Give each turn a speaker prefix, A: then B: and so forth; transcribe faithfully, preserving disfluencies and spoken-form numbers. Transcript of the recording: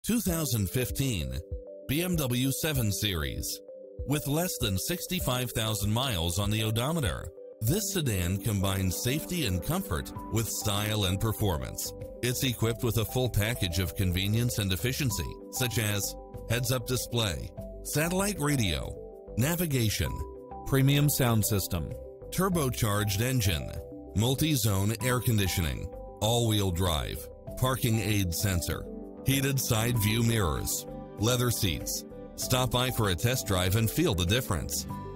A: two thousand fifteen B M W seven Series. With less than sixty-five thousand miles on the odometer, this sedan combines safety and comfort with style and performance. It's equipped with a full package of convenience and efficiency, such as heads-up display, satellite radio, navigation, premium sound system, turbocharged engine, multi-zone air conditioning, all-wheel drive, parking aid sensor, heated side view mirrors, leather seats. Stop by for a test drive and feel the difference.